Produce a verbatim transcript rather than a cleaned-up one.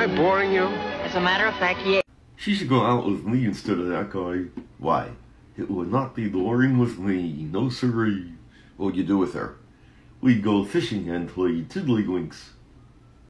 I boring you? As a matter of fact, yeah. She should go out with me instead of that guy. Why? It would not be boring with me. No siree. What would you do with her? We'd go fishing and play tiddlywinks.